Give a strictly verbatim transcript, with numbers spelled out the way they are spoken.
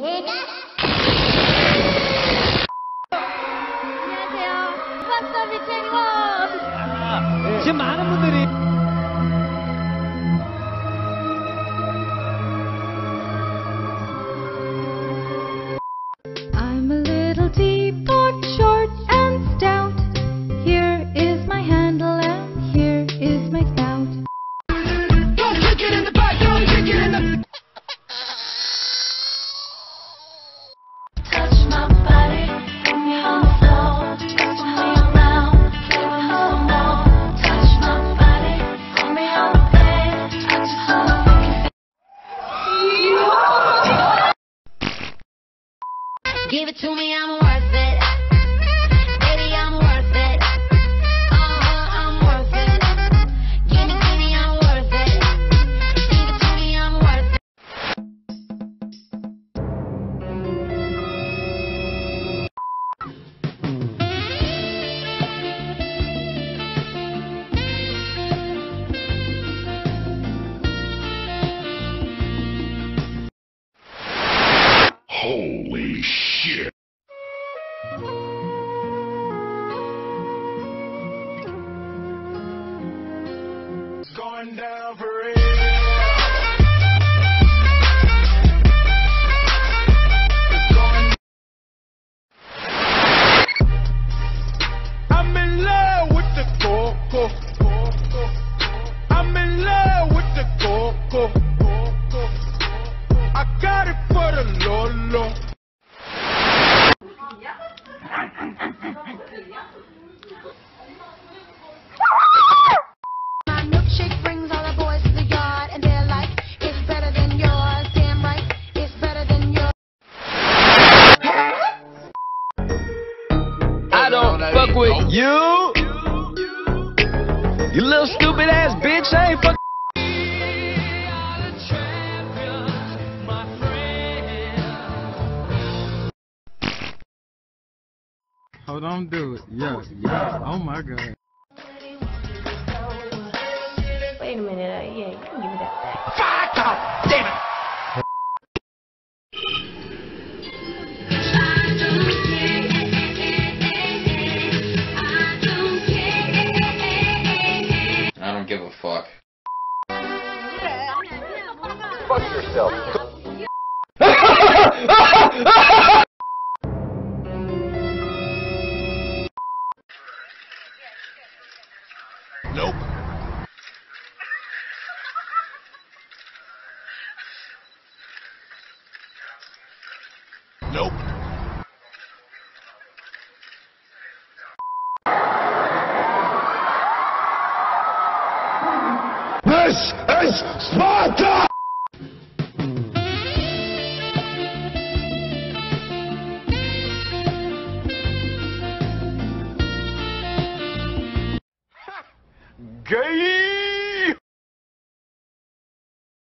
안녕하세요. 파스타 미첼로. 지금 많은 분들이 I'm a little teapot, short and stout. Here is my handle and here is my spout. Don't kick it in the butt, don't kick it in the... Touch my body, put me on the floor, twist me around, play with me some more. Touch my body, put me on the bed, I just wanna make you feel. Give it to me, I'm worth it. Baby, I'm worth it. Uh-huh, I'm worth it. Give it to me, I'm worth it. Give it to me, I'm worth it. Holy shit. It's going down for real. It's going... I'm in love with the coco. I'm in love with the coco. I got it for the Lolo. My milkshake brings all the boys to the yard, and they're like, it's better than yours. Damn right, it's better than yours. I don't fuck with you. You little stupid ass bitch. I ain't fuck. Hold on, do it. Yeah, yeah. Oh my God. Wait a minute. Uh, yeah, you can give me that back. Fuck off! Damn it! I don't give a fuck. Fuck yourself. Nope. Nope. This is Sparta! Gay!